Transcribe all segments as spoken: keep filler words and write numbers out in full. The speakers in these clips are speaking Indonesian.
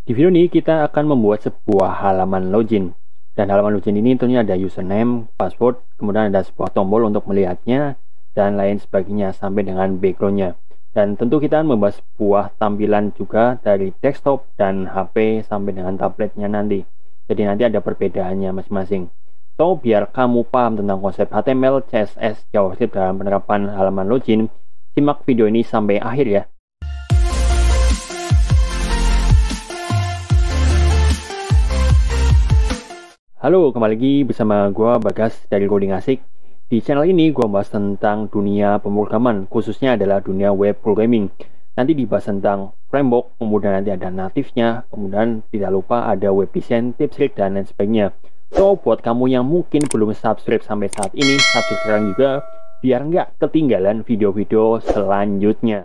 Di video ini kita akan membuat sebuah halaman login. Dan halaman login ini tentunya ada username, password, kemudian ada sebuah tombol untuk melihatnya, dan lain sebagainya sampai dengan backgroundnya. Dan tentu kita akan membahas sebuah tampilan juga dari desktop dan H P sampai dengan tabletnya nanti. Jadi nanti ada perbedaannya masing-masing. So, biar kamu paham tentang konsep H T M L, C S S, JavaScript dalam penerapan halaman login, simak video ini sampai akhir ya. Halo, kembali lagi bersama gue Bagas dari Coding Asik. Di channel ini gue bahas tentang dunia pemrograman, khususnya adalah dunia web programming. Nanti dibahas tentang framework, kemudian nanti ada natifnya, kemudian tidak lupa ada web design, tips, trik, dan lain sebagainya. So, buat kamu yang mungkin belum subscribe sampai saat ini, subscribe sekarang juga, biar nggak ketinggalan video-video selanjutnya.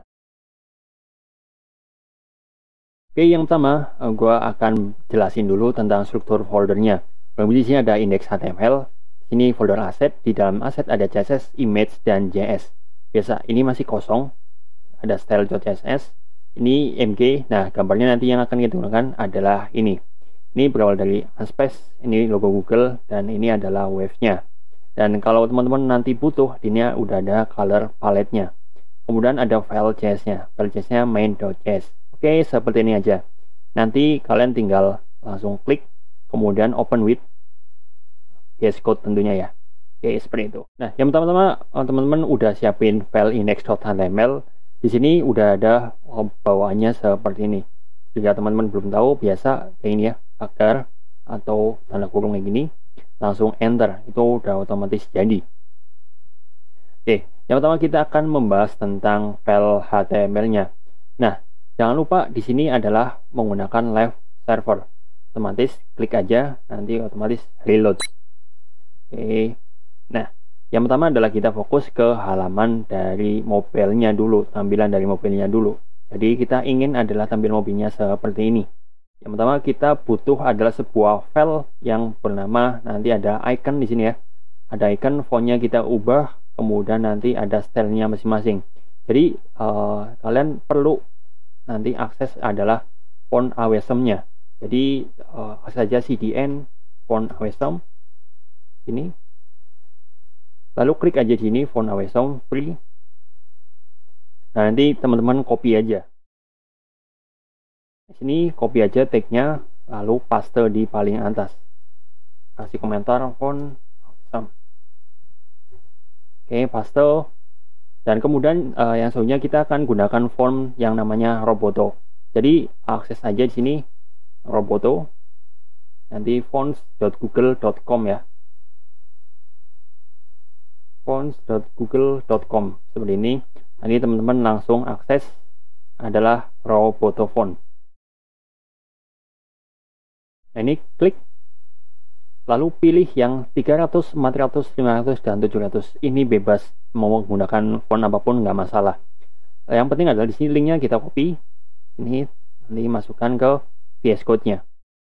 Oke, yang pertama, gue akan jelasin dulu tentang struktur foldernya. Di sini ada index H T M L, ini folder aset, di dalam aset ada C S S, image, dan J S. Biasa, ini masih kosong, ada style.css, ini M G. Nah, gambarnya nanti yang akan kita gunakan adalah ini. Ini berawal dari Unspace, ini logo Google, dan ini adalah wave-nya. Dan kalau teman-teman nanti butuh, ini udah ada color palette-nya. Kemudian ada file C S S-nya, file C S S-nya main.js. Oke, seperti ini aja. Nanti kalian tinggal langsung klik, kemudian open with V S Code tentunya ya. Oke, seperti itu. Nah, yang pertama-tama teman-teman udah siapin file index.html. Di sini udah ada bawaannya seperti ini. Jika teman-teman belum tahu, biasa kayak ini ya, agar atau tanda kurung kayak gini, langsung enter, itu udah otomatis jadi. Oke, yang pertama kita akan membahas tentang file H T M L-nya. Nah, jangan lupa di sini adalah menggunakan live server. Otomatis klik aja, nanti otomatis reload. Oke, nah yang pertama adalah kita fokus ke halaman dari mobilenya dulu, tampilan dari mobilnya dulu. Jadi kita ingin adalah tampilan mobilnya seperti ini. Yang pertama kita butuh adalah sebuah file yang bernama, nanti ada icon di sini ya, ada icon, fontnya kita ubah, kemudian nanti ada stylenya masing-masing. Jadi uh, kalian perlu nanti akses adalah font awesome-nya. Jadi uh, saja C D N font awesome ini, lalu klik aja di sini font awesome free. Nah, nanti teman-teman copy aja di sini, copy aja tagnya, lalu paste di paling atas, kasih komentar font awesome. Oke, paste. Dan kemudian uh, yang selanjutnya kita akan gunakan font yang namanya Roboto. Jadi akses aja di sini Roboto, nanti fonts dot google dot com ya, fonts dot google dot com seperti ini. Nanti teman-teman langsung akses adalah Roboto font. Nah, ini klik, lalu pilih yang tiga ratus, empat ratus, lima ratus, dan tujuh ratus. Ini bebas mau menggunakan font apapun, nggak masalah. Yang penting adalah di sini linknya kita copy, ini nanti masukkan ke V S Code-nya.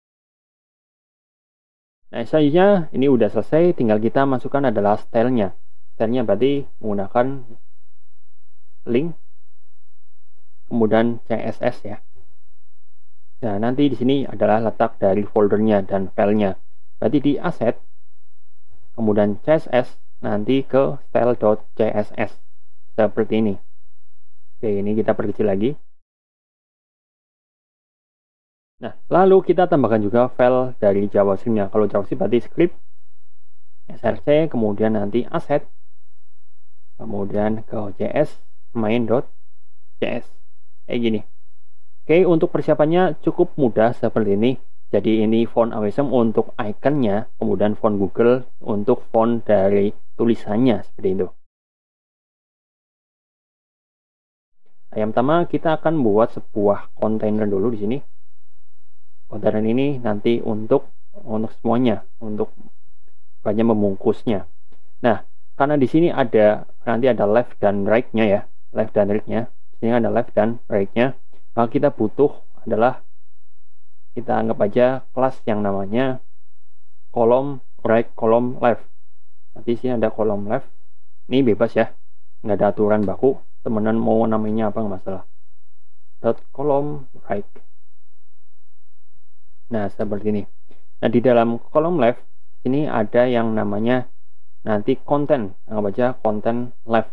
Nah, selanjutnya ini udah selesai, tinggal kita masukkan adalah style-nya. Style-nya berarti menggunakan link, kemudian C S S ya. Nah, nanti di sini adalah letak dari foldernya dan filenya. Berarti di asset, kemudian C S S, nanti ke style.css seperti ini. Oke, ini kita perkecil lagi. Nah, lalu kita tambahkan juga file dari JavaScript-nya. Kalau JavaScript berarti script, src, kemudian nanti asset, kemudian ke js, main.js. Kayak gini. Oke, untuk persiapannya cukup mudah seperti ini. Jadi ini font awesome untuk iconnya, kemudian font Google untuk font dari tulisannya, seperti itu. Nah, yang pertama kita akan buat sebuah kontainer dulu di sini. Kontainer ini nanti untuk untuk semuanya, untuk banyak membungkusnya. Nah, karena di sini ada nanti ada left dan right-nya ya, left dan right-nya. Di sini ada left dan right-nya. Maka kita butuh adalah, kita anggap aja kelas yang namanya kolom right, kolom left. Nanti sini ada kolom left. Ini bebas ya, nggak ada aturan baku. Temenan mau namanya apa nggak masalah. Dot kolom right. Nah, seperti ini. Nah, di dalam kolom left ini ada yang namanya nanti konten, anggap aja konten left.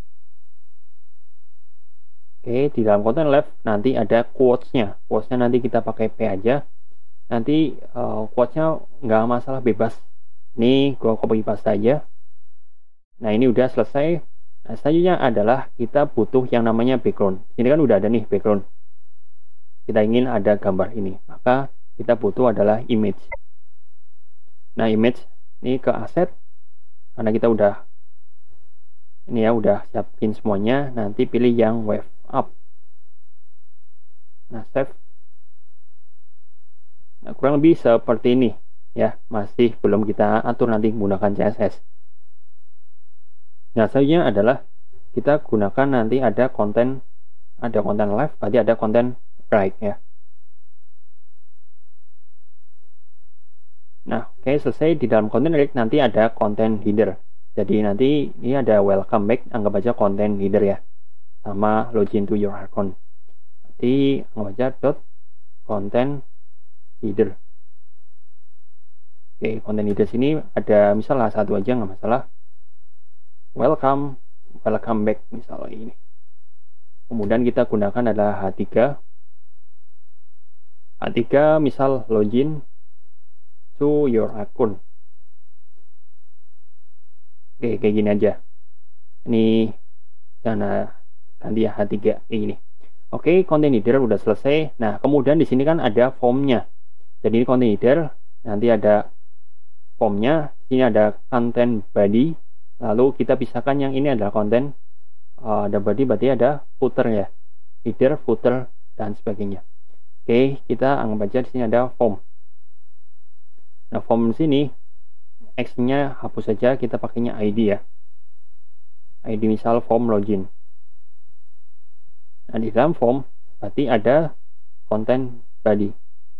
Oke, di dalam konten left nanti ada quotes-nya. Quotes-nya nanti kita pakai P aja. Nanti uh, quotes-nya nggak masalah, bebas. Ini gua copy paste aja. Nah, ini udah selesai. Nah, selanjutnya adalah kita butuh yang namanya background. Ini kan udah ada nih background. Kita ingin ada gambar ini, maka kita butuh adalah image. Nah, image ini ke aset, karena kita udah ini ya udah siapin semuanya. Nanti pilih yang wave up. Nah, save. Nah, kurang lebih seperti ini ya, masih belum kita atur nanti menggunakan C S S. Nah, selanjutnya adalah kita gunakan nanti ada konten, ada konten left, berarti ada konten right ya. Nah, oke, okay, selesai. Di dalam konten right nanti ada konten header. Jadi nanti ini ada welcome back, anggap aja konten header ya, sama login to your account. Nanti anggap aja dot konten header. Oke, okay, konten header sini ada misalnya satu aja, nggak masalah. Welcome, welcome back misalnya ini. Kemudian kita gunakan adalah H tiga. H tiga misal login to your account. Oke, kayak gini aja. Ini jangan ganti ya H tiga kayak gini. Oke, konten header udah selesai. Nah, kemudian di sini kan ada formnya. Jadi ini konten header, nanti ada formnya. Sini ada content body. Lalu kita pisahkan yang ini adalah konten, uh, ada body berarti ada footer ya, header, footer dan sebagainya. Oke, kita anggap aja di sini ada form. Nah, form di sini X-nya hapus saja, kita pakainya I D ya. I D misal form login. Nah, di dalam form berarti ada konten body.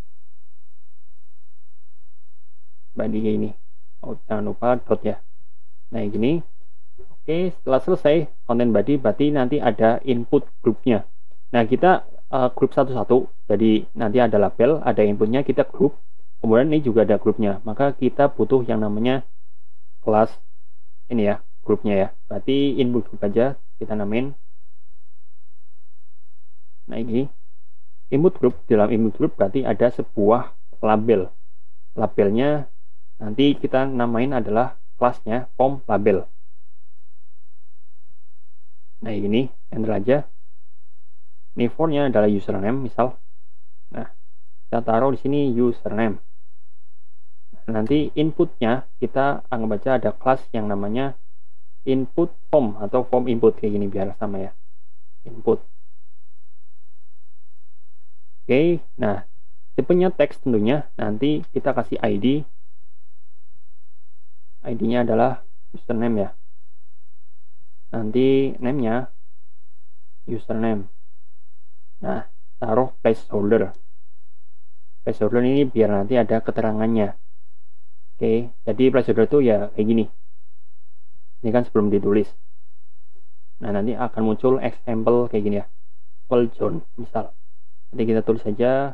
Body kayak ini. Oh, jangan lupa dot ya. Nah, gini. Oke, setelah selesai konten body berarti nanti ada input grupnya. Nah, kita uh, grup satu-satu. Jadi nanti ada label, ada inputnya, kita grup. Kemudian ini juga ada grupnya. Maka kita butuh yang namanya kelas ini ya, grupnya ya. Berarti input group aja kita namain. Nah, ini input group. Dalam input group berarti ada sebuah label. Labelnya nanti kita namain adalah kelasnya form label. Nah, ini enter aja. Ini formnya adalah username misal. Nah, kita taruh di sini username. Nanti inputnya kita anggap aja ada kelas yang namanya input form atau form input kayak gini biar sama ya. Input. Oke, nah tipenya teks tentunya. Nanti kita kasih I D. I D-nya adalah username ya. Nanti name-nya username. Nah, taruh placeholder. Placeholder ini biar nanti ada keterangannya. Oke, jadi placeholder itu ya kayak gini. Ini kan sebelum ditulis. Nah, nanti akan muncul example kayak gini ya. Full John misal. Nanti kita tulis saja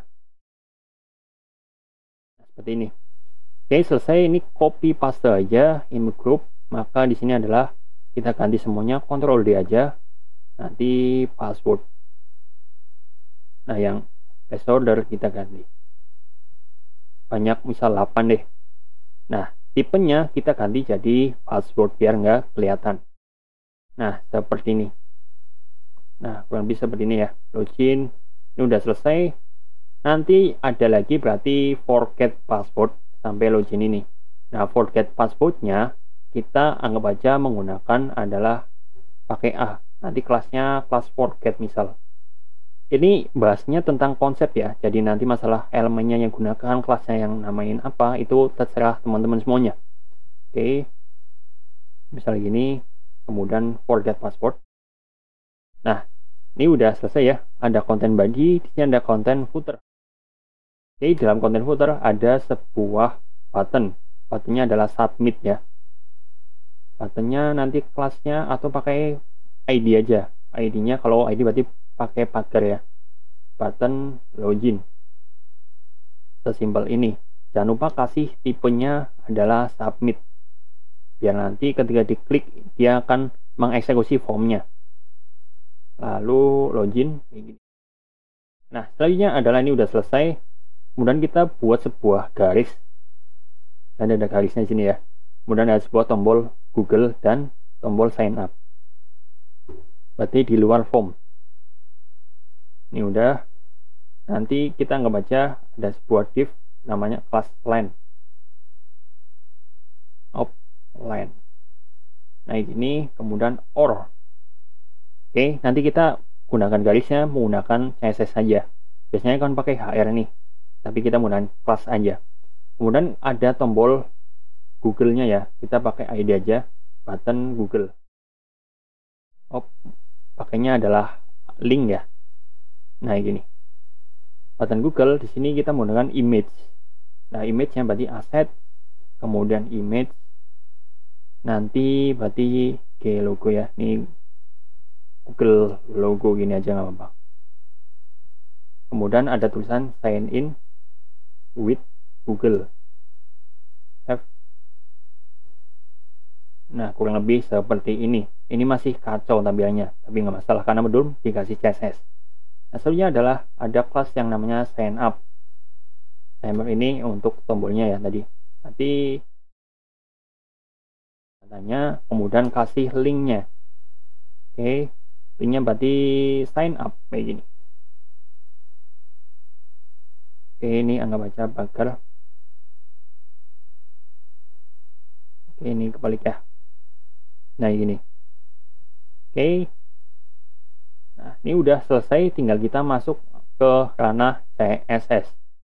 seperti ini. Oke, selesai. Ini copy paste aja input group. Maka di sini adalah kita ganti semuanya, Ctrl D aja. Nanti password. Nah, yang placeholder kita ganti. Banyak misal delapan deh. Nah, tipenya kita ganti jadi password biar nggak kelihatan. Nah, seperti ini. Nah, kurang lebih seperti ini ya. Login. Ini udah selesai. Nanti ada lagi berarti forget password sampai login ini. Nah, forget passwordnya kita anggap aja menggunakan adalah pakai A. Nanti kelasnya kelas forget misal. Ini bahasnya tentang konsep ya. Jadi nanti masalah elemennya yang gunakan, kelasnya yang namain apa, itu terserah teman-teman semuanya. Oke. Misalnya gini, kemudian forget password. Nah, ini udah selesai ya. Ada konten body, di sini ada konten footer. Oke, dalam konten footer ada sebuah button. Buttonnya adalah submit ya. Buttonnya nanti kelasnya atau pakai I D aja. I D-nya kalau I D berarti pakai pagar ya. Button login. sesimpel ini. Jangan lupa kasih tipenya adalah submit, biar nanti ketika diklik dia akan mengeksekusi formnya. Lalu login kayak gini. Nah, selanjutnya adalah ini udah selesai. Kemudian kita buat sebuah garis. Dan ada garisnya di sini ya. Kemudian ada sebuah tombol Google dan tombol sign up. Berarti di luar form. Ini udah. Nanti kita nggak baca, ada sebuah div namanya class line. Op line. Nah, ini kemudian or. Oke, nanti kita gunakan garisnya menggunakan C S S saja. Biasanya kan pakai H R nih, tapi kita menggunakan class aja. Kemudian ada tombol Google-nya ya, kita pakai I D aja, button Google. Oh, pakainya adalah link ya. Nah, gini. Button Google di sini kita menggunakan image. Nah, image-nya berarti aset, kemudian image. Nanti berarti ke logo ya. Ini Google logo gini aja nggak apa-apa. Kemudian ada tulisan sign in with Google. F. Nah, kurang lebih seperti ini. Ini masih kacau tampilannya, tapi nggak masalah karena belum dikasih C S S. Nah, selanjutnya adalah ada kelas yang namanya sign up. Sign up ini untuk tombolnya ya tadi. Nanti katanya kemudian kasih linknya. Oke, linknya berarti sign up kayak gini. Oke, ini anggap aja pagar. Oke, ini kebalik ya. Nah, gini. Oke. Nah, ini udah selesai, tinggal kita masuk ke ranah C S S.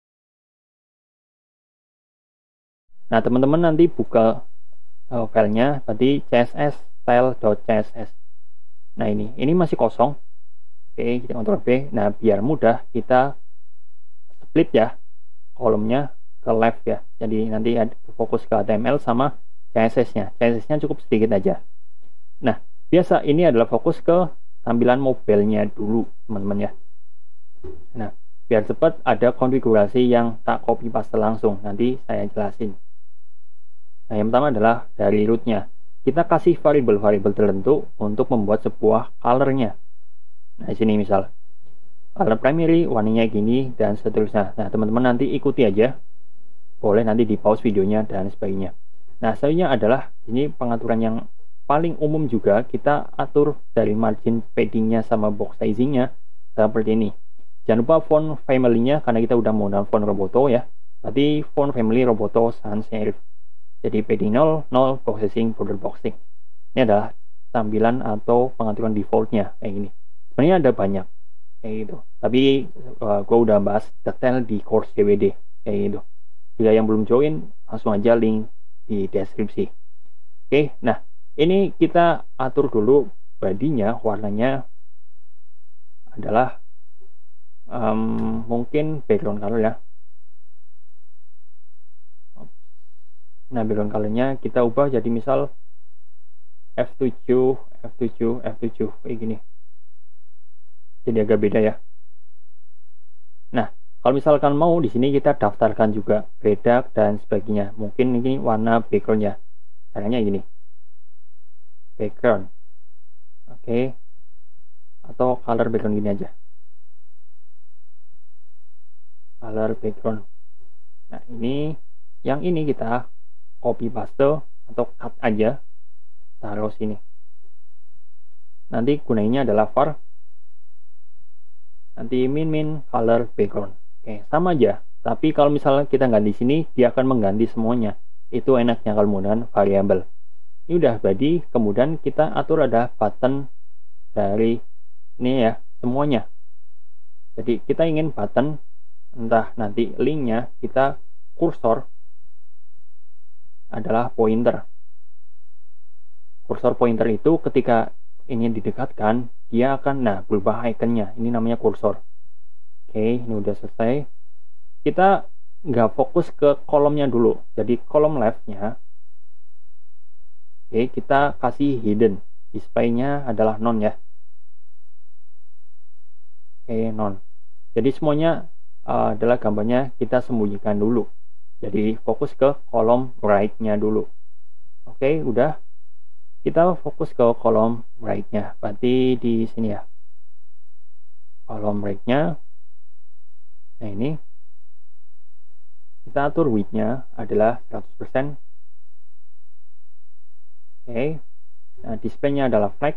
Nah, teman-teman nanti buka uh, filenya, berarti css style.css. Nah, ini ini masih kosong. Oke, kita kontrol B. Nah, biar mudah kita split ya kolomnya ke left ya. Jadi nanti ada fokus ke H T M L sama C S S-nya. C S S-nya cukup sedikit aja. Nah, biasa ini adalah fokus ke tampilan mobilenya dulu, teman-teman ya. Nah, biar cepat ada konfigurasi yang tak copy paste langsung. Nanti saya jelasin. Nah, yang pertama adalah dari rootnya. Kita kasih variabel-variabel tertentu untuk membuat sebuah color-nya. Nah, di sini misal color primary warnanya gini dan seterusnya. Nah, teman-teman nanti ikuti aja. Boleh nanti di pause videonya dan sebagainya. Nah, selanjutnya adalah ini pengaturan yang paling umum juga, kita atur dari margin paddingnya sama box sizingnya seperti ini. Jangan lupa font family-nya karena kita udah menggunakan font Roboto ya. Berarti font family Roboto sans serif. Jadi padding nol, nol, box sizing, border boxing. Ini adalah tampilan atau pengaturan defaultnya kayak gini. Sebenarnya ada banyak kayak gitu. Tapi uh, gue udah bahas detail di course C W D kayak gitu. Jika yang belum join, langsung aja link di deskripsi. Oke, nah ini kita atur dulu bodinya, warnanya adalah um, mungkin background color ya. Nah, background colornya kita ubah jadi misal F tujuh, F tujuh, F tujuh kayak gini. Jadi agak beda ya. Nah, kalau misalkan mau di sini kita daftarkan juga redact dan sebagainya. Mungkin ini warna backgroundnya. Caranya gini. Background. Oke. Okay. Atau color background gini aja. Color background. Nah, ini yang ini kita copy paste atau cut aja. Taruh sini. Nanti gunanya adalah var. Nanti min min color background. Oke, sama aja. Tapi kalau misalnya kita ganti sini, dia akan mengganti semuanya. Itu enaknya kalau menggunakan variabel. Ini udah body, kemudian kita atur ada button dari ini ya, semuanya. Jadi kita ingin button, entah nanti linknya, kita kursor adalah pointer. Kursor pointer itu ketika ini didekatkan, dia akan nah berubah ikonnya. Ini namanya kursor. Oke, ini udah selesai. Kita nggak fokus ke kolomnya dulu. Jadi kolom leftnya, oke, kita kasih hidden. Display-nya adalah non ya. Oke, non. Jadi semuanya uh, adalah gambarnya kita sembunyikan dulu. Jadi fokus ke kolom right-nya dulu. Oke, udah. Kita fokus ke kolom right-nya. Berarti di sini ya. Kolom right-nya. Nah ini. Kita atur width-nya adalah seratus persen. Oke. Nah, display-nya adalah flag.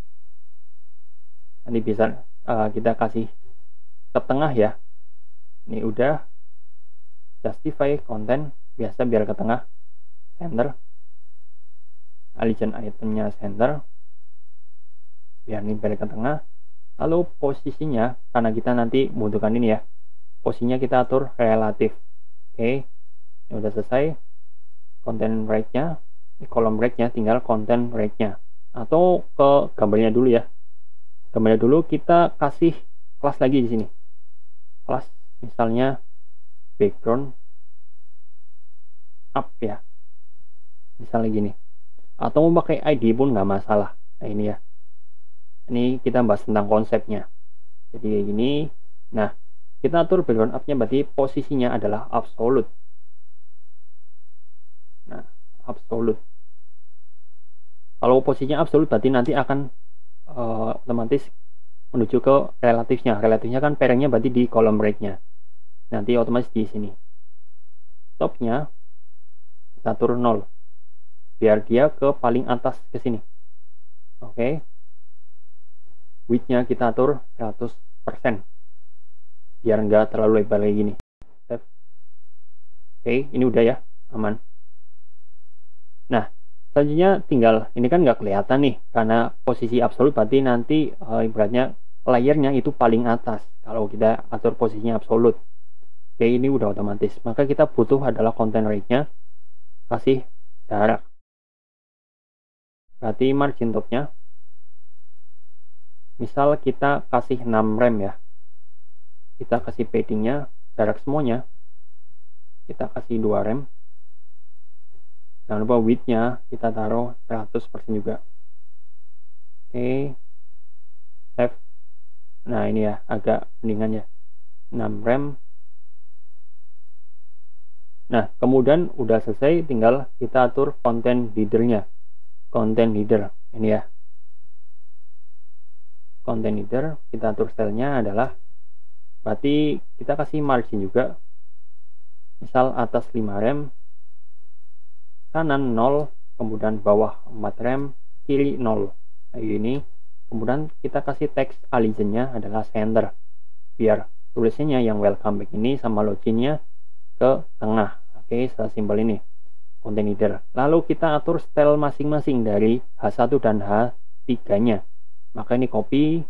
Nanti bisa uh, kita kasih ke tengah ya. Ini udah. Justify content. Biasa biar ke tengah. Center. Alien itemnya center, biar ini balik ke tengah. Lalu posisinya, karena kita nanti membutuhkan ini ya, posisinya kita atur relatif. Oke, ini udah selesai. Content right-nya, kolom right-nya tinggal content right-nya. Atau ke gambarnya dulu ya. Gambarnya dulu kita kasih kelas lagi di sini. Kelas misalnya background up ya. Misalnya gini. Atau mau pakai I D pun nggak masalah. Nah ini ya, ini kita bahas tentang konsepnya. Jadi kayak gini. Nah, kita atur background up-nya, berarti posisinya adalah absolute. Nah, absolute. Kalau posisinya absolute berarti nanti akan uh, otomatis menuju ke relatifnya. Relatifnya kan pairnya berarti di kolom right-nya. Nanti otomatis di sini. Top-nya kita atur nol. Biar dia ke paling atas ke sini. Oke. Okay. Width-nya kita atur seratus persen. Biar enggak terlalu lebar kayak gini. Oke, okay, ini udah ya, aman. Nah, selanjutnya tinggal, ini kan nggak kelihatan nih, karena posisi absolut berarti nanti uh, ibaratnya layernya itu paling atas. Kalau kita atur posisinya absolut. Oke, okay, ini udah otomatis. Maka kita butuh adalah content rate-nya. Kasih jarak. Berarti margin top-nya misal kita kasih enam rem ya, kita kasih padding-nya, jarak semuanya kita kasih dua rem. Jangan lupa width-nya kita taruh seratus persen juga. Oke, save. Nah ini ya, agak mendingan ya, enam rem. Nah kemudian udah selesai, tinggal kita atur content leader-nya. Content leader ini ya, content leader kita atur stylenya adalah, berarti kita kasih margin juga, misal atas lima rem, kanan nol, kemudian bawah empat rem, kiri nol, kayak gini. Kemudian kita kasih teks alignnya adalah center, biar tulisannya yang welcome back ini sama loginnya ke tengah. Oke, sesimpel ini content leader. Lalu kita atur style masing-masing dari H satu dan H tiga nya. Maka ini copy,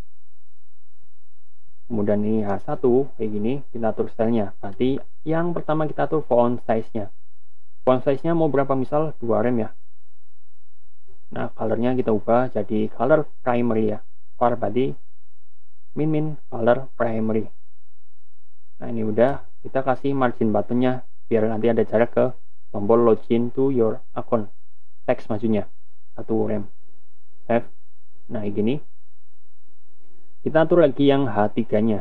kemudian ini H satu kayak gini, kita atur stylenya. Berarti yang pertama kita atur font size-nya. Font size-nya mau berapa, misal dua rem ya. Nah colornya kita ubah jadi color primary ya. Var berarti min min color primary. Nah ini udah, kita kasih margin buttonnya biar nanti ada jarak ke tombol login to your account, teks maksudnya, satu rem. Save. Nah gini, kita atur lagi yang H tiga nya.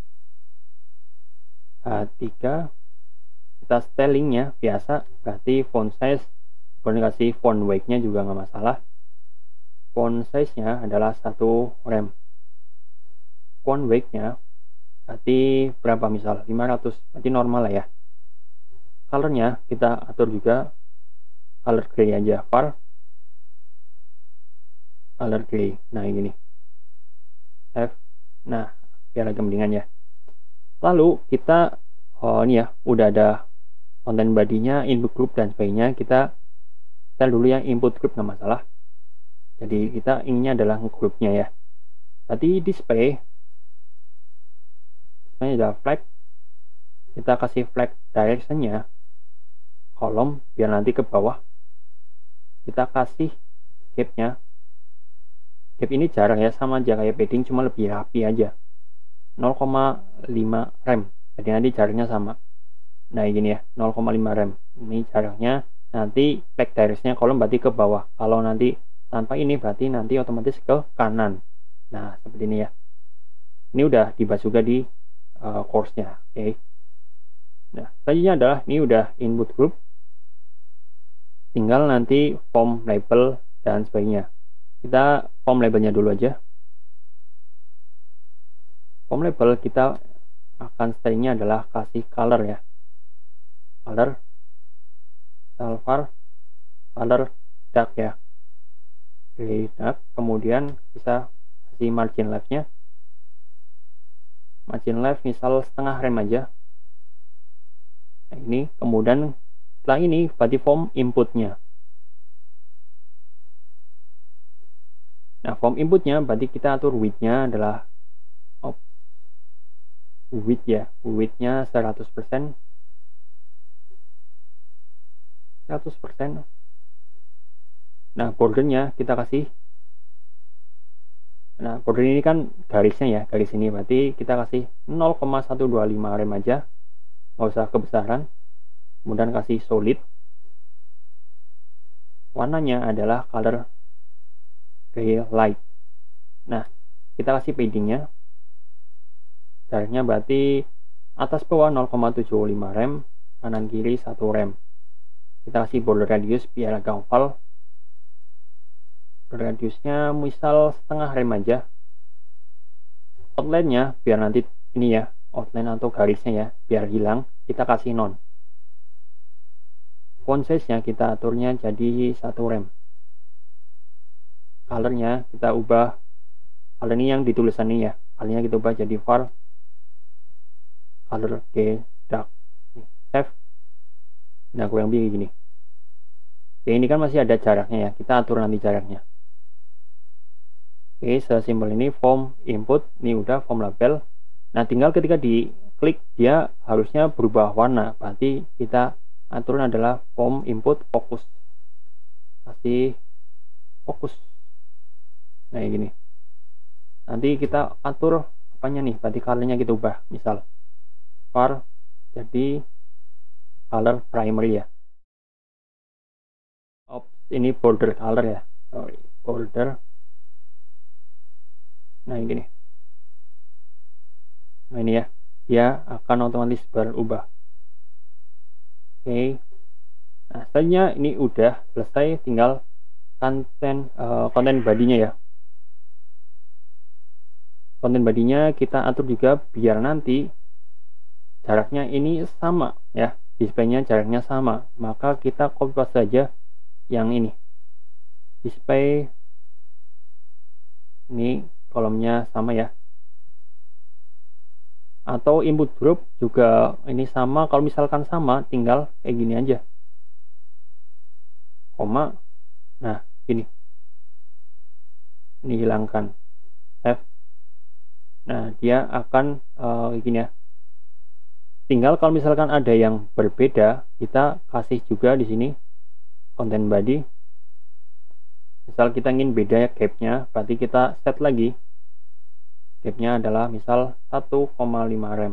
H tiga kita stylingnya biasa, berarti font size, boleh kasih font weight nya juga nggak masalah. Font size nya adalah satu rem. Font weight nya berarti berapa, misal lima ratus, berarti normal lah ya. Colornya kita atur juga color gray aja, var color gray. Nah gini, F. Nah biar agak mendingan ya. Lalu kita oh ini ya, udah ada content body-nya, input group dan sebagainya. Kita kita dulu yang input group, nggak masalah. Jadi kita inginnya adalah grupnya ya. Berarti display display adalah flag. Kita kasih flag direction-nya kolom, biar nanti ke bawah. Kita kasih gap-nya. Gap ini jarang ya, sama aja kayak padding, cuma lebih rapi aja. nol koma lima rem. Jadi nanti jaraknya sama. Nah gini ya, nol koma lima rem. Ini jaraknya. Nanti flag direction-nya kolom berarti ke bawah. Kalau nanti tanpa ini berarti nanti otomatis ke kanan. Nah seperti ini ya. Ini udah dibahas juga di uh, course-nya. Oke. Okay. Nah, selanjutnya adalah ini udah input group. Tinggal nanti form label dan sebagainya. Kita form labelnya dulu aja. Form label kita akan stylingnya adalah kasih color ya. Color silver, color dark ya. Oke, dark. Kemudian bisa kasih margin left-nya. Margin left misal setengah rem aja. Nah, ini kemudian setelah ini body form inputnya. Nah, form inputnya berarti kita atur width-nya adalah oh, width ya, width-nya seratus persen. seratus persen. Nah, bordernya kita kasih. Nah, border ini kan garisnya ya, garis ini berarti kita kasih nol koma seratus dua puluh lima rem aja. Nggak usah kebesaran. Kemudian kasih solid. Warnanya adalah color gray light. Nah, kita kasih paddingnya. Jaraknya berarti atas bawah nol koma tujuh lima rem, kanan kiri satu rem. Kita kasih border radius biar agak oval. Border radiusnya misal setengah rem aja. Outline-nya biar nanti ini ya, outline atau garisnya ya, biar hilang, kita kasih non. Font size-nya kita aturnya jadi satu rem. Color-nya kita ubah, color ini yang ditulisan ini ya, color-nya kita ubah jadi var color G dark. Save. Nah, kurang lebih gini. Oke, ini kan masih ada jaraknya ya, kita atur nanti jaraknya. Oke, sesimpel ini form input, ini udah form label. Nah, tinggal ketika diklik dia harusnya berubah warna, berarti kita aturan adalah form input fokus. Kasih fokus. Nah, gini. Nanti kita atur apanya nih, berarti colornya kita ubah. Misal var jadi color primary ya. Ops, ini border color ya. Sorry, border. Nah, ini nih. Nah, ini ya. Dia akan otomatis berubah. Oke. Nah, selanjutnya ini udah selesai, tinggal konten uh, konten badinya ya. Konten badinya kita atur juga biar nanti jaraknya ini sama ya, displaynya jaraknya sama, maka kita copy paste saja yang ini, display ini kolomnya sama ya, atau input group juga ini sama. Kalau misalkan sama tinggal kayak gini aja, koma. Nah, gini, ini hilangkan, save. Nah, dia akan uh, gini ya. Tinggal kalau misalkan ada yang berbeda, kita kasih juga di sini content body. Misal kita ingin beda ya gapnya, berarti kita set lagi. Gapnya adalah misal satu koma lima rem.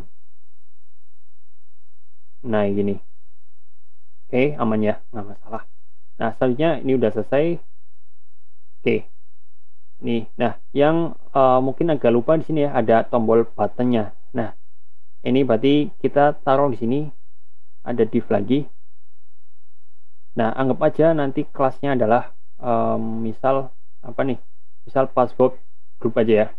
Nah, gini. Oke, aman ya, nggak masalah. Nah, selanjutnya ini udah selesai. Oke. Nih, nah yang uh, mungkin agak lupa di sini ya, ada tombol buttonnya. Nah, ini berarti kita taruh di sini, ada div lagi. Nah, anggap aja nanti kelasnya adalah um, misal apa nih? Misal password group aja ya.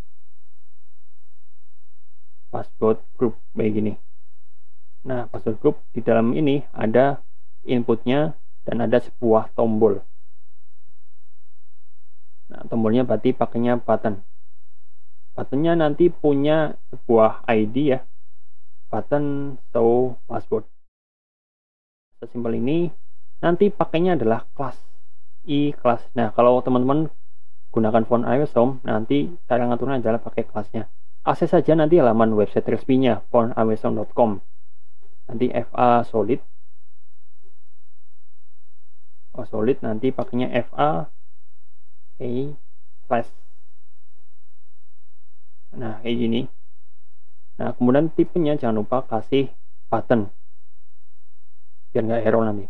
Password group kayak gini. Nah, password group di dalam ini ada inputnya dan ada sebuah tombol. Nah, tombolnya berarti pakainya button. Buttonnya nanti punya sebuah I D ya, button show password. Sesimpel ini. Nanti pakainya adalah kelas i kelas. Nah, kalau teman-teman gunakan font iOS Home, nanti cara ngaturnya adalah pakai kelasnya. Akses saja nanti halaman website resminya font iOS home dot com. Nanti fa solid. Oh, solid nanti pakainya fa a slash. Nah, kayak gini. Nah, kemudian tipenya jangan lupa kasih button biar nggak error nanti.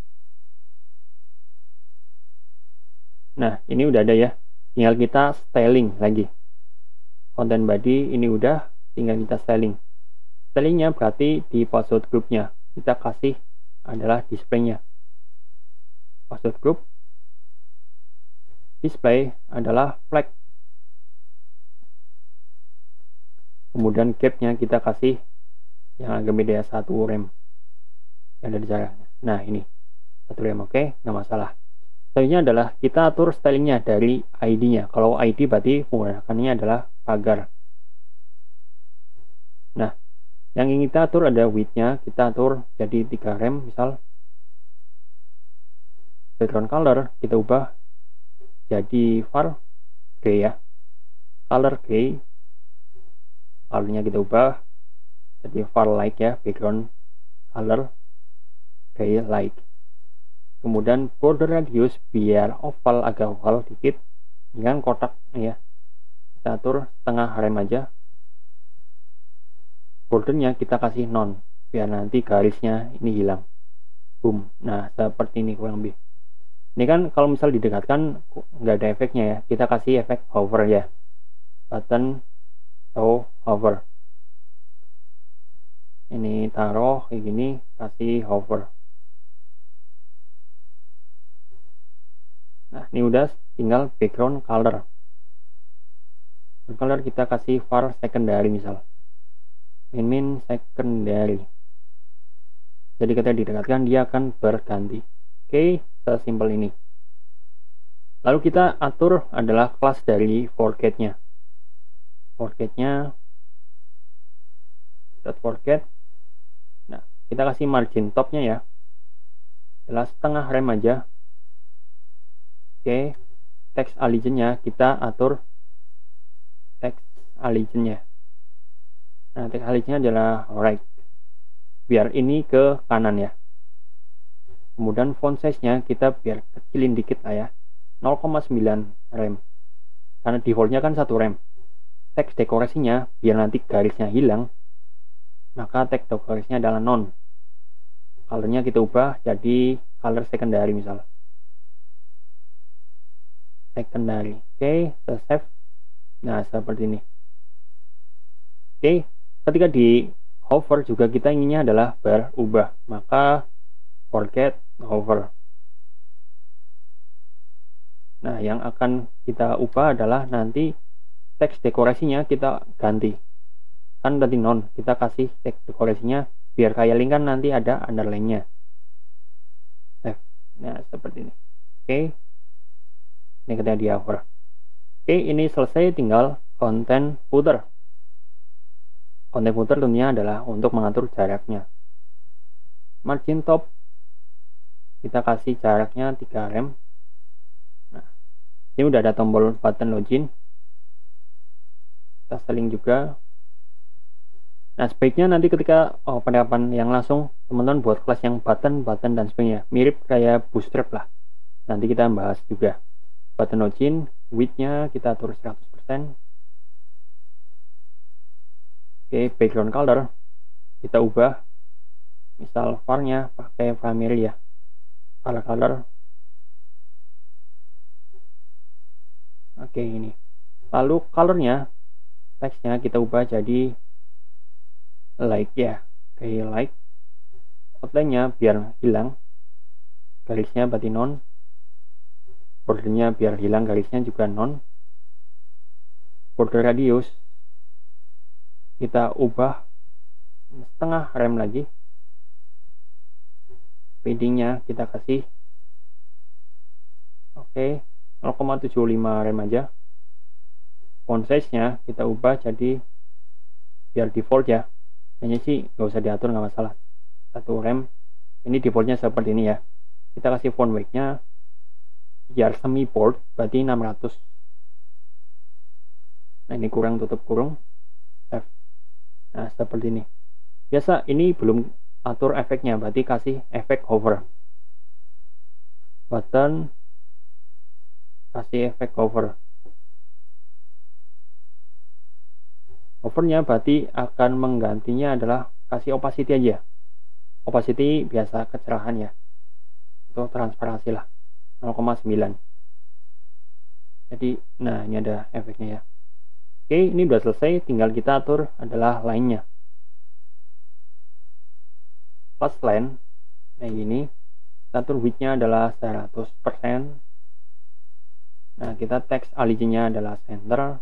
Nah, ini udah ada ya, tinggal kita styling lagi. Content body ini udah, tinggal kita styling. stylingnya berarti di password groupnya kita kasih adalah displaynya. Password group display adalah flag. Kemudian gapnya kita kasih yang agak beda satu rem yang ada di jaraknya. Nah ini satu rem, oke, nggak masalah. Selanjutnya adalah kita atur stylingnya dari I D-nya. Kalau I D berarti menggunakannya adalah pagar. Nah, yang ingin kita atur ada width-nya, kita atur jadi tiga rem misal. Background color kita ubah jadi far gray ya. Color gray. Colornya kita ubah jadi far light ya, background color gray light. Kemudian border radius biar oval, agak oval dikit dengan kotak ya. Kita atur setengah rem aja. Bordernya kita kasih non biar nanti garisnya ini hilang. Boom. Nah seperti ini kurang lebih. Ini kan kalau misal didekatkan nggak ada efeknya ya, kita kasih efek hover ya, button atau hover. Ini taruh kayak gini, kasih hover. Nah ini udah, tinggal background color. Background color kita kasih far secondary misal. Min min secondary. Jadi ketika didekatkan dia akan berganti. Oke, sesimpel ini. Lalu kita atur adalah kelas dari forget-nya. Forget-nya dot forget. Nah, kita kasih margin top-nya ya. Adalah setengah rem aja. Oke, text allegiance-nya kita atur text allegiance-nya. Nah, text allegiance-nya adalah right. Biar ini ke kanan ya. Kemudian font size-nya kita biar kecilin dikit lah ya, nol koma sembilan rem. Karena defaultnya kan satu rem. Teks dekorasinya biar nanti garisnya hilang, maka teks dekorasinya adalah non. Colornya kita ubah jadi color secondary misal. Secondary. Oke, kita save. Nah, seperti ini. Oke, ketika di hover juga kita inginnya adalah berubah, maka forget hover. Nah, yang akan kita ubah adalah nanti teks dekorasinya kita ganti. Kan tadi non, kita kasih teks dekorasinya biar kayak link kan nanti ada underline-nya. Nah, seperti ini. Oke. Ini ketika di hover. Oke, ini selesai, tinggal content footer. Content footer tentunya adalah untuk mengatur jaraknya. Margin top kita kasih jaraknya tiga rem. Nah, ini udah ada tombol button login. Kita seling juga. Nah, sebaiknya nanti ketika oh, penerapan yang langsung teman-teman buat kelas yang button, button dan sebagainya. Mirip kayak bootstrap lah. Nanti kita bahas juga. Button login, width-nya kita atur seratus persen. Oke, background color kita ubah. Misal far-nya pakai primary ya. Color color. Oke, ini. Lalu colornya, teksnya kita ubah jadi light ya. Oke, light. Outline-nya biar hilang. Garisnya berarti non. Bordernya biar hilang, garisnya juga non. Border radius kita ubah setengah rem lagi. Paddingnya kita kasih oke okay, nol koma tujuh lima rem aja. Font size nya kita ubah jadi biar default ya, hanya sih nggak usah diatur, nggak masalah, satu rem. Ini defaultnya seperti ini ya. Kita kasih font weight nya biar semi bold berarti enam ratus. Nah ini kurang, tutup kurung, save. Nah seperti ini. Biasa ini belum atur efeknya, berarti kasih efek hover. Button kasih efek hover. Hovernya berarti akan menggantinya adalah kasih opacity aja. Opacity biasa kecerahan ya, atau transparansi lah, nol koma sembilan. Jadi nah ini ada efeknya ya. Oke, ini udah selesai, tinggal kita atur adalah line-nya. plus line kayak gini, kita atur width-nya adalah seratus persen. Nah, kita text alignnya adalah center.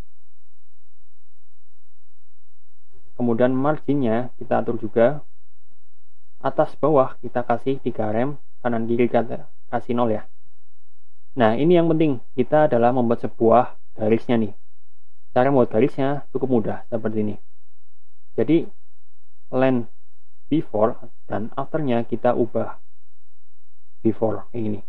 Kemudian marginnya kita atur juga. Atas bawah kita kasih tiga rem, kanan kiri kita kasih nol ya. Nah, ini yang penting, kita adalah membuat sebuah garisnya nih. Cara membuat garisnya cukup mudah seperti ini. Jadi line before dan afternya kita ubah before kayak gini.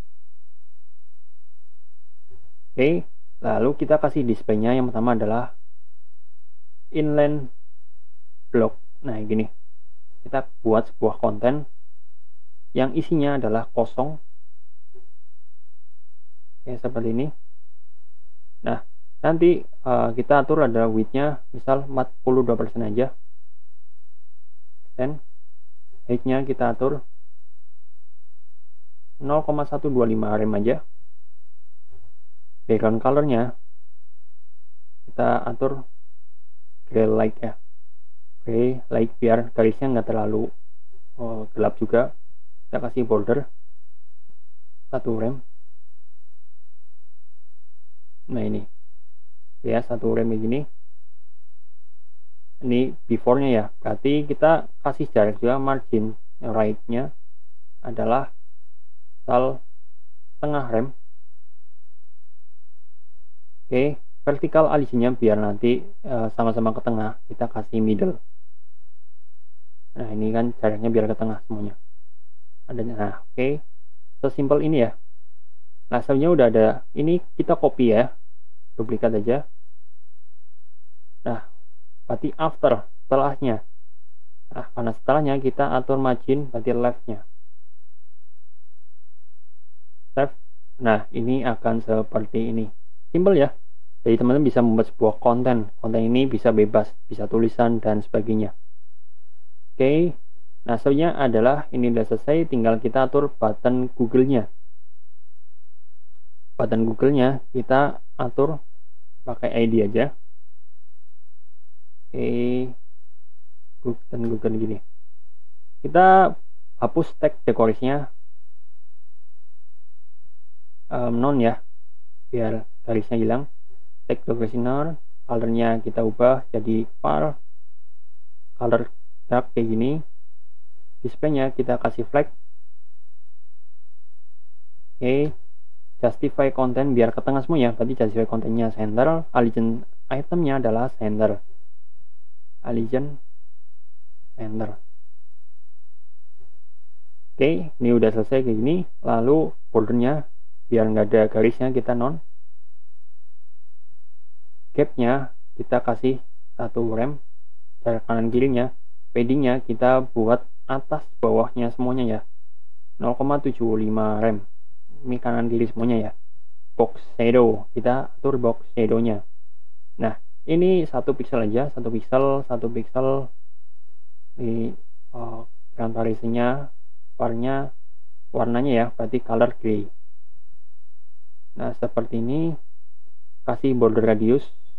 Oke, lalu kita kasih displaynya yang pertama adalah inline block. Nah, gini. Kita buat sebuah konten yang isinya adalah kosong. Oke, seperti ini. Nah, nanti uh, kita atur ada width-nya misal empat puluh dua persen aja. Dan height-nya kita atur nol koma seratus dua puluh lima rem aja. Background color-nya kita atur gray light ya. Gray light biar garisnya nggak terlalu oh, gelap juga. Kita kasih border satu rem. Nah, ini ya satu rem begini. Ini before-nya ya. Berarti kita kasih jarak juga, margin right-nya adalah misal setengah rem. Oke, vertikal alignnya biar nanti sama-sama ke tengah, kita kasih middle. Nah, ini kan jaraknya biar ke tengah semuanya. Adanya. Nah, oke. Sesimpel ini ya. Nah, sebenarnya udah ada. Ini kita copy ya. Duplikat aja. Nah, berarti after, setelahnya. Nah, karena setelahnya kita atur margin, berarti left-nya. Left. Nah, ini akan seperti ini. Simple ya. Jadi teman-teman bisa membuat sebuah konten. Konten ini bisa bebas, bisa tulisan dan sebagainya. Oke. Nah, sebenarnya adalah ini udah selesai, tinggal kita atur button Google-nya. Button Google-nya kita atur pakai I D aja. Oke. Button Google gini. Kita hapus tag dekorasinya um, non ya. Biar garisnya hilang. Tag decorationer, colornya kita ubah jadi far color dark kayak gini. Displaynya kita kasih flag. Oke, justify content biar ke tengah semua ya. Berarti justify contennya center, align itemnya adalah center, align center. Oke, ini udah selesai kayak gini. Lalu bordernya biar nggak ada garisnya kita non. Gapnya kita kasih satu rem, jarak kanan kirinya. Paddingnya kita buat atas bawahnya semuanya ya, nol koma tujuh lima rem. Ini kanan kiri semuanya ya. Box shadow kita atur box shadownya. Nah, ini satu pixel aja, satu pixel, satu pixel. Ini oh, transparansinya, warnanya, warnanya ya, berarti color gray. Nah, seperti ini. Kasih border radius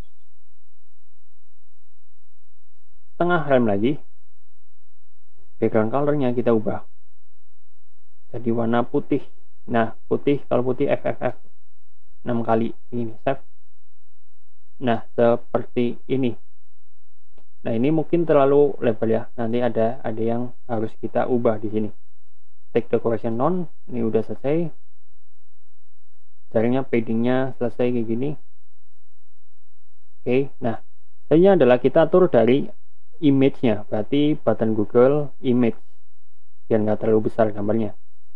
setengah rem lagi. Background colornya kita ubah jadi warna putih. Nah, putih, kalau putih F F F enam kali ini save. Nah, seperti ini. Nah, ini mungkin terlalu lebar ya. Nanti ada ada yang harus kita ubah di sini. Take decoration non, ini udah selesai. Jaringnya, paddingnya selesai kayak gini. Oke, nah selanjutnya adalah kita atur dari image-nya, berarti button Google image biar nggak terlalu besar gambarnya.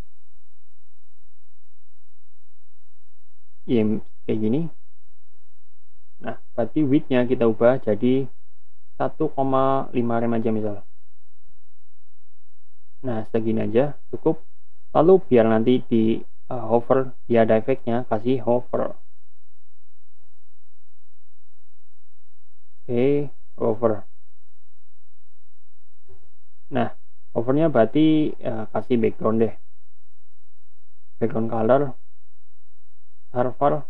Image kayak gini. Nah, berarti width-nya kita ubah jadi satu koma lima rem aja misal. Nah, segini aja cukup. Lalu biar nanti di uh, hover, dia ada efeknya, kasih hover. Oke, hover. Nah, hovernya berarti uh, kasih background deh. Background color, server.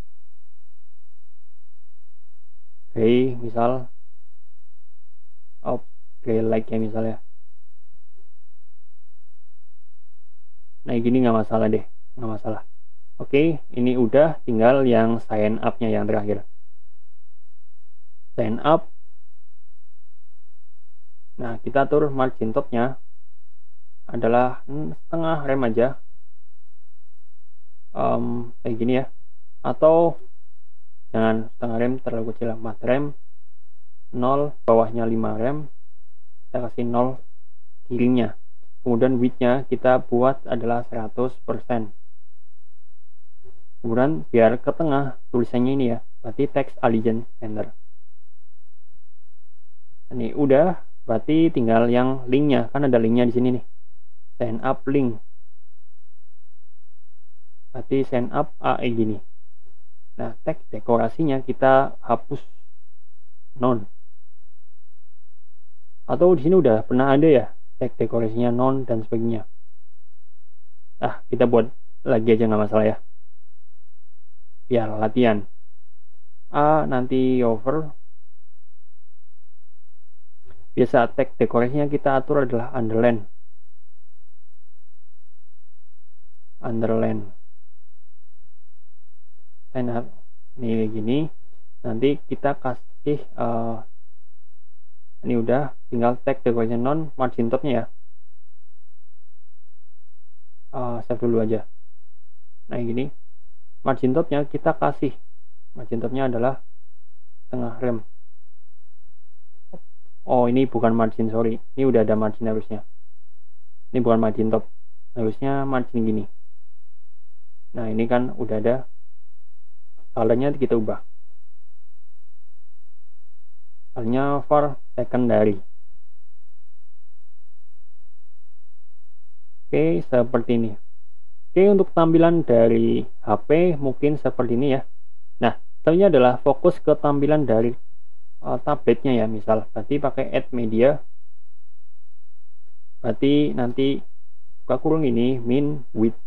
Oke, misal oh, gray light ya misalnya. Nah gini nggak masalah deh, nggak masalah. Oke, ini udah, tinggal yang sign up-nya yang terakhir. Sign up. Nah, kita atur margin top-nya adalah setengah rem aja. Um, kayak gini ya. Atau jangan setengah rem, terlalu kecil, empat rem. nol, bawahnya lima rem. Kita kasih nol kirinya. Kemudian width-nya kita buat adalah seratus persen. Kemudian biar ke tengah tulisannya ini ya, berarti text allegiance center. Ini udah, berarti tinggal yang linknya, kan ada linknya di sini nih, sign up link. Berarti sign up A E gini. Nah, teks dekorasinya kita hapus non. Atau di sini udah pernah ada ya teks dekorasinya non dan sebagainya. Ah, kita buat lagi aja nggak masalah ya. Biar latihan. A nanti over. Biasa teks dekorasinya kita atur adalah underline. Underline. Sign up. Ini gini. Nanti kita kasih uh, ini udah, tinggal teks dekorasinya non, margin topnya ya. Uh, save dulu aja. Nah gini. Margin topnya kita kasih, margin topnya adalah setengah rem. Oh ini bukan margin, sorry, ini udah ada margin harusnya. Ini bukan margin top, harusnya margin gini. Nah ini kan udah ada, colornya kita ubah, colornya for secondary. Oke, seperti ini. Oke, untuk tampilan dari H P mungkin seperti ini ya. Nah, selanjutnya adalah fokus ke tampilan dari uh, tabletnya ya. Misal, berarti pakai add media. Berarti nanti buka kurung ini min width.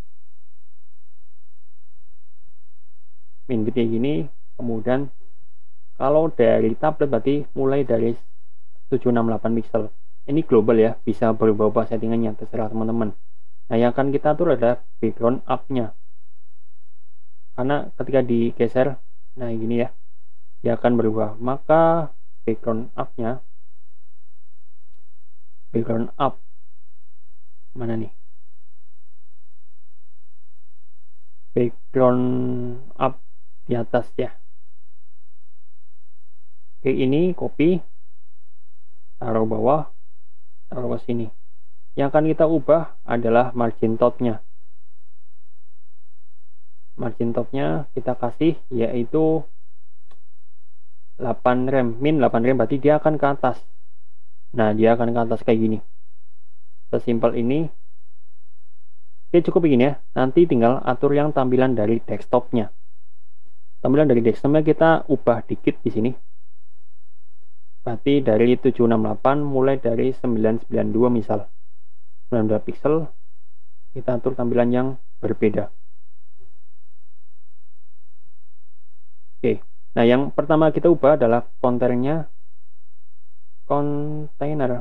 Min width kayak gini. Kemudian kalau dari tablet berarti mulai dari tujuh enam delapan pixel. Ini global ya, bisa berubah-ubah settingannya, terserah teman-teman. Nah, yang akan kita atur adalah background up-nya. Karena ketika digeser, nah gini ya, dia akan berubah. Maka background up-nya, background up, mana nih? Background up di atas ya. Oke, ini copy, taruh bawah, taruh ke sini. Yang akan kita ubah adalah margin top-nya. Margin top-nya kita kasih yaitu delapan rem, min delapan rem, berarti dia akan ke atas. Nah, dia akan ke atas kayak gini. Sesimpel ini. Oke, cukup begini ya. Nanti tinggal atur yang tampilan dari desktop-nya. Tampilan dari desktop-nya kita ubah dikit di sini. Berarti dari tujuh enam delapan mulai dari sembilan sembilan dua misal. sembilan puluh dua pixel, kita atur tampilan yang berbeda. Oke, nah yang pertama kita ubah adalah kontennya. Kontainer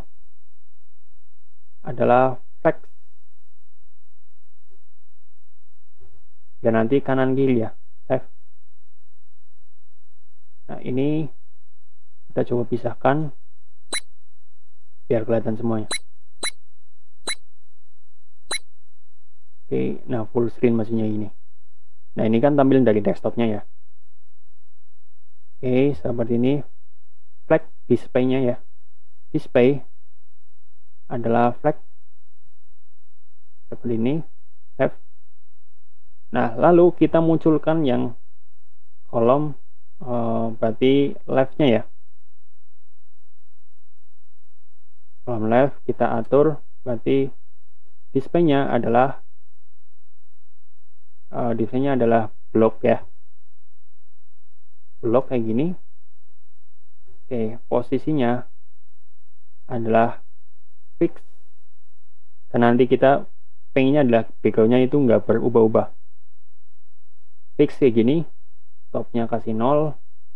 adalah flex. Dan nanti kanan kiri ya, save. Nah ini kita coba pisahkan biar kelihatan semuanya. Oke, nah full screen maksudnya ini. Nah ini kan tampilan dari desktopnya ya. Oke, seperti ini. Flag display-nya ya. Display adalah flag seperti ini. Save. Nah lalu kita munculkan yang kolom uh, berarti left-nya ya. Kolom left kita atur berarti display-nya adalah Uh, desainnya adalah blok ya, blok kayak gini. Oke, posisinya adalah fix, dan nanti kita pengennya adalah backgroundnya itu nggak berubah-ubah. Fix kayak gini, topnya kasih nol.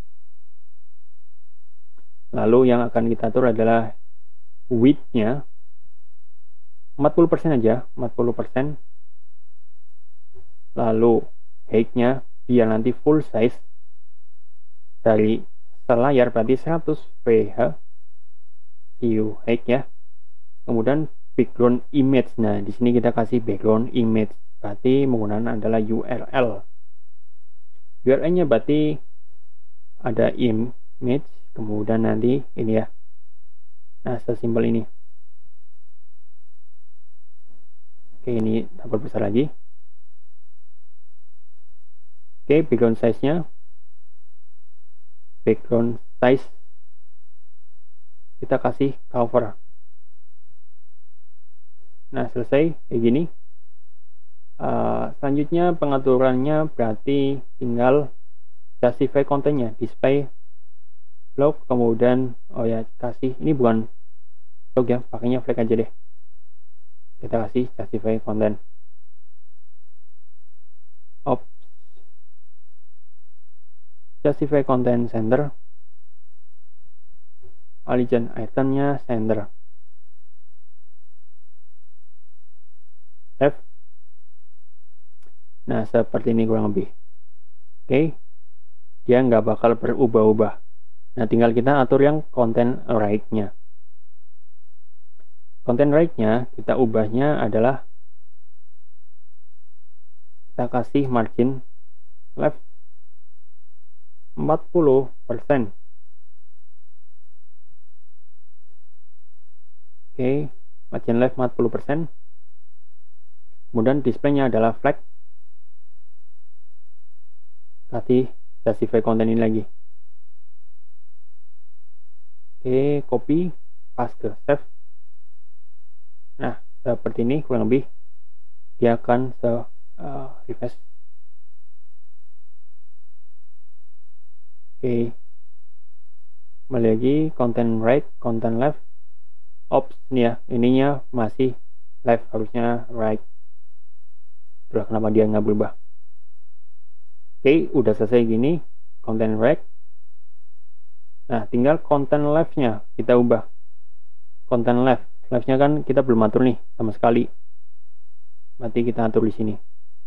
Lalu yang akan kita atur adalah width-nya empat puluh persen aja, empat puluh persen. lalu height-nya biar nanti full size dari selayar, berarti seratus V H view height ya. Kemudian background image, nah di sini kita kasih background image, berarti menggunakan adalah U R L. U R L-nya berarti ada image, kemudian nanti ini ya. Nah, sesimpel ini. Oke, ini tambah besar lagi. Oke, background size-nya. Background size kita kasih cover. Nah, selesai kayak gini. Uh, selanjutnya pengaturannya berarti tinggal justify kontennya, display blog, kemudian oh ya kasih, ini bukan blog ya, pakainya flag aja deh. Kita kasih justify konten. Ops. Justify content center. Allegiance itemnya center. Save. Nah, seperti ini kurang lebih. Oke. Dia nggak bakal berubah-ubah. Nah, tinggal kita atur yang content right-nya. Content right-nya kita ubahnya adalah kita kasih margin left empat puluh persen. Oke, margin left empat puluh persen. Kemudian display-nya adalah flag. Kasih justify konten ini lagi. Oke, copy, paste, save. Nah, seperti ini kurang lebih. Dia akan se uh, refresh. Oke, kembali lagi content right, content left, ops nih ya, ininya masih left, harusnya right. Itulah kenapa dia nggak berubah. Oke, udah selesai gini content right. Nah, tinggal content left-nya kita ubah. Content left, left-nya kan kita belum atur nih sama sekali. Berarti kita atur di sini.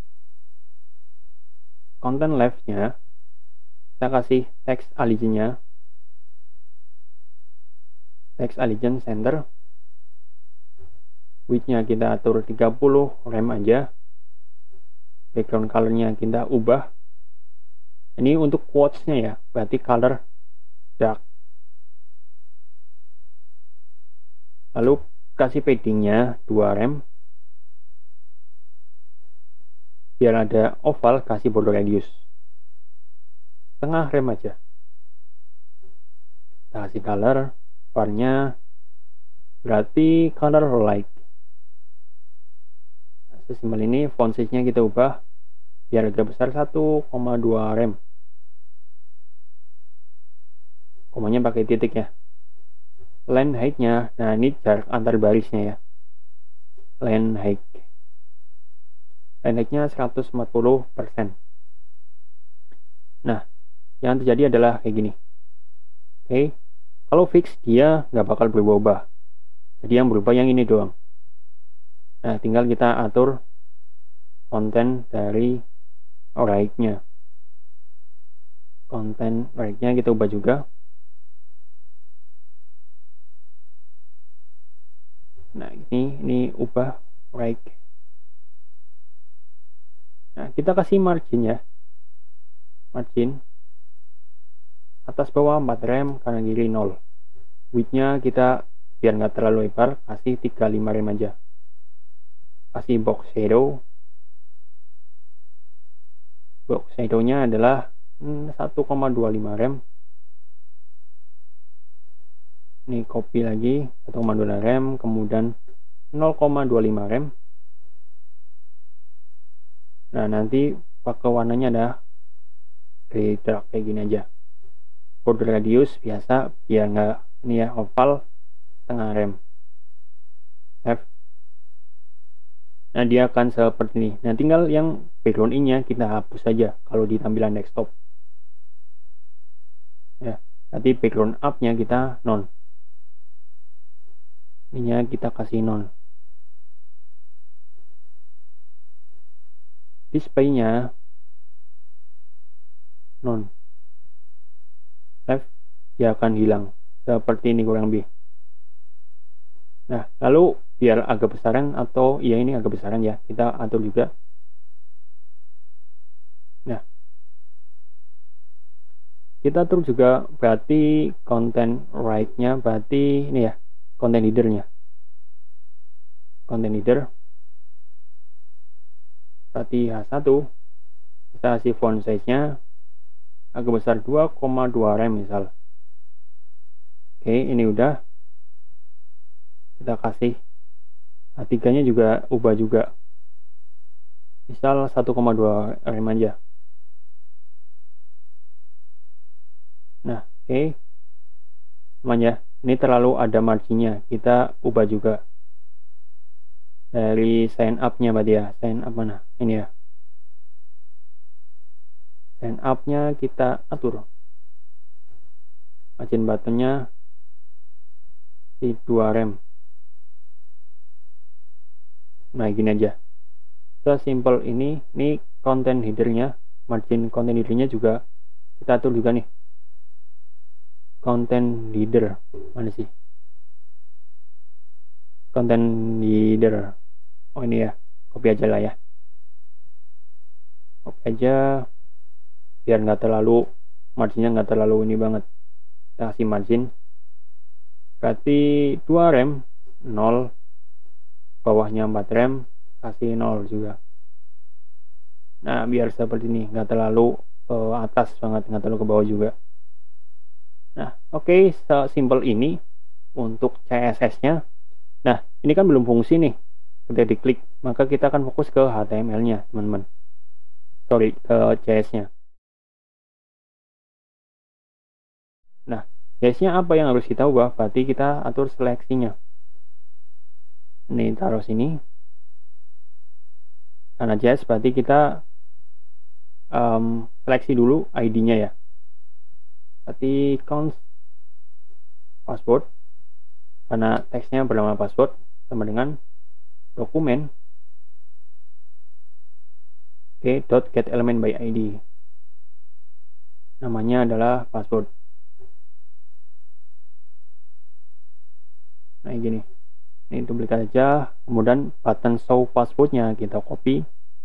Content left-nya kita kasih text allegiance-nya, text allegiance center. Width-nya kita atur tiga puluh rem aja. Background color-nya kita ubah. Ini untuk quotes-nya ya, berarti color dark. Lalu kasih padding-nya dua rem. Biar ada oval, kasih border radius tengah rem aja. Kita kasih color, warnanya berarti color light. Sesimpel ini. Font size-nya kita ubah biar agak besar, satu koma dua rem. Komanya pakai titik ya. Line height-nya, nah ini jarak antar barisnya ya. Line height. Line height-nya seratus empat puluh persen. Nah, yang terjadi adalah kayak gini. Oke, kalau fix dia nggak bakal berubah-ubah. Jadi yang berubah yang ini doang. Nah, tinggal kita atur konten dari right-nya. Konten right-nya kita ubah juga. Nah, ini ini ubah right. Nah, kita kasih margin ya. Margin atas bawah empat rem, kanan kiri nol. Width-nya kita biar nggak terlalu lebar, kasih tiga puluh lima rem aja. Kasih box shadow. Box shadow-nya adalah hmm, satu koma dua lima rem. Ini copy lagi, satu koma dua lima rem, kemudian nol koma dua lima rem. Nah, nanti pakai warnanya ada gray dark kayak gini aja. Border radius biasa biar nggak ini ya, oval setengah rem. Save. Nah, dia akan seperti ini. Nah, tinggal yang background in-nya kita hapus saja kalau di tampilan desktop ya. Nanti background up-nya kita non, ininya kita kasih non. display-nya non save, dia akan hilang seperti ini kurang lebih. Nah, lalu biar agak besaran, atau ya ini agak besaran ya, kita atur juga. Nah, kita atur juga berarti content right-nya, berarti ini ya, content header-nya. Content header berarti H satu, kita kasih font size-nya agak besar, dua koma dua rem misal. Oke, ini udah. Kita kasih H tiga nya juga ubah juga, misal satu koma dua rem aja. Nah, oke, okay. Aman ya. Ini terlalu ada marginnya, kita ubah juga dari sign up nya berarti ya. Sign up mana? Ini ya, sign up nya kita atur margin buttonnya di dua rem. Nah, gini aja, sesimpel ini. Ini content headernya, margin content headernya juga kita atur juga nih. Content header mana sih? Content header, oh ini ya, copy aja lah ya, copy aja biar nggak terlalu marginnya nggak terlalu ini banget. Kita kasih margin berarti dua rem nol, bawahnya empat rem, kasih nol juga. Nah, biar seperti ini, nggak terlalu ke atas banget, nggak terlalu ke bawah juga. Nah, oke, okay, sesimpel ini untuk C S S nya. Nah, ini kan belum fungsi nih. Ketika diklik, maka kita akan fokus ke H T M L nya, teman-teman. Sorry, ke C S nya. Nah, C S nya apa yang harus kita ubah? Berarti kita atur seleksinya. Ini taruh sini. Karena C S berarti kita um, seleksi dulu I D-nya ya. Berarti const password, karena teksnya bernama password, sama dengan dokumen oke okay, dot get element by I D, namanya adalah password. Nah, gini, ini duplikat aja. Kemudian button show passwordnya kita copy,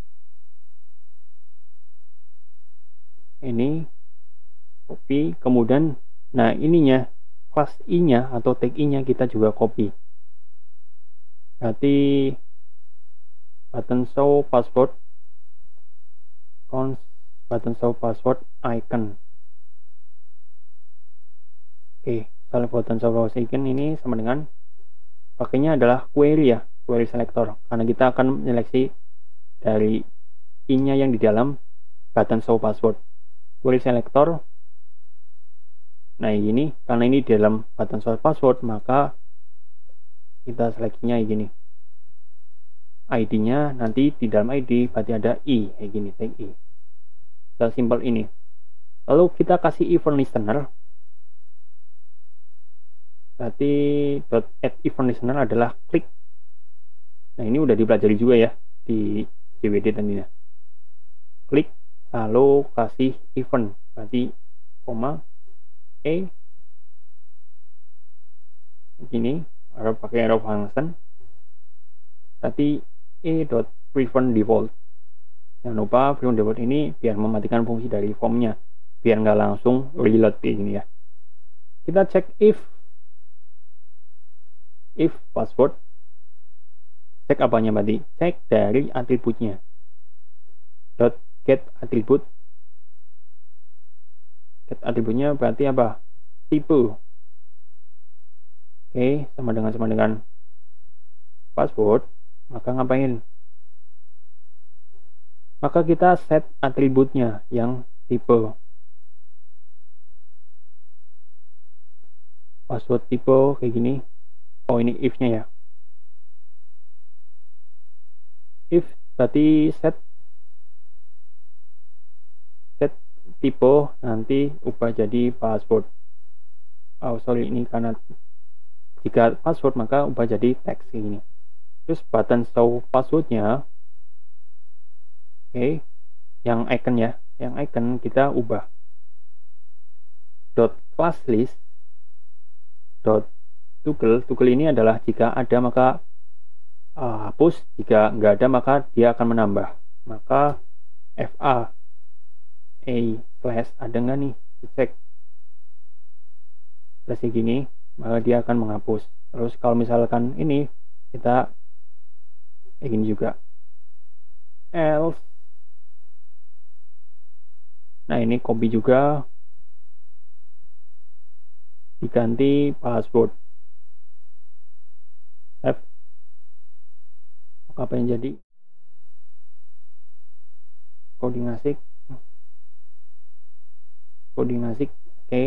ini copy. Kemudian nah ininya, class i nya atau tag i nya kita juga copy. Berarti button show password const button show password icon. Oke, misalnya button show password icon ini sama dengan pakainya adalah query ya, query selector, karena kita akan menyeleksi dari i nya yang di dalam button show password. Query selector. Nah, ini karena ini di dalam button show password, maka kita seleksinya gini. I D-nya nanti di dalam I D berarti ada i, kayak gini, tag i. Sesimpel ini. Lalu kita kasih event listener. Berarti dot add event listener adalah klik. Nah, ini udah dipelajari juga ya di J W D tadinya. Klik lalu kasih event, berarti koma e gini, harus pakai arrow function, berarti e dot prevent default. Jangan lupa prevent default ini biar mematikan fungsi dari formnya, biar nggak langsung reload ini ya. Kita cek if if password, cek apanya, berarti cek dari atributnya. Dot get atribut, get atributnya berarti apa? Tipe. Oke, sama dengan sama dengan password. Maka ngapain? Maka kita set atributnya yang tipe. Password tipe kayak gini. Oh, ini if-nya ya. If berarti set set tipe, nanti ubah jadi password. Oh, sorry, ini karena jika password maka ubah jadi teks ini. Terus button show passwordnya Oke, yang icon ya, yang icon kita ubah dot class list dot toggle. Toggle ini adalah jika ada maka uh, hapus, jika nggak ada maka dia akan menambah. Maka fa a slash ada nggak nih, dicek slash gini, maka dia akan menghapus. Terus kalau misalkan ini kita kayak gini juga, else. Nah ini copy juga, diganti password. F. Apa yang jadi? Coding asik. Coding asik. Oke. Okay.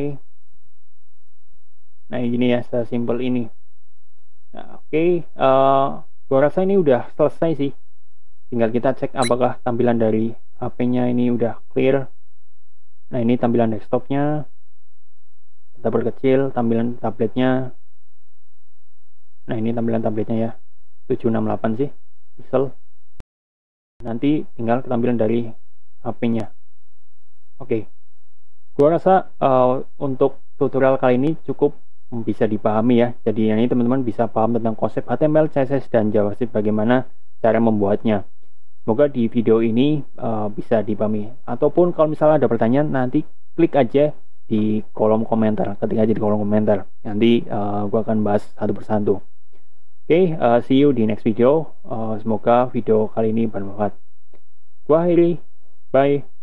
Nah ini ya, sesimpel ini. Nah, oke. Okay. Uh, gua rasa ini udah selesai sih. Tinggal kita cek apakah tampilan dari H P-nya ini udah clear. Nah ini tampilan desktopnya, kita perkecil tampilan tabletnya. Nah ini tampilan tabletnya ya, tujuh enam delapan sih pixel. Nanti tinggal tampilan dari H P-nya. Oke, gua rasa uh, untuk tutorial kali ini cukup bisa dipahami ya. Jadi ini teman-teman bisa paham tentang konsep H T M L, C S S, dan JavaScript, bagaimana cara membuatnya. Semoga di video ini uh, bisa dipahami. Ataupun kalau misalnya ada pertanyaan, nanti klik aja di kolom komentar. Ketik aja di kolom komentar. Nanti uh, gue akan bahas satu persatu. Oke, okay, uh, see you di next video. Uh, semoga video kali ini bermanfaat. Gua akhiri. Bye.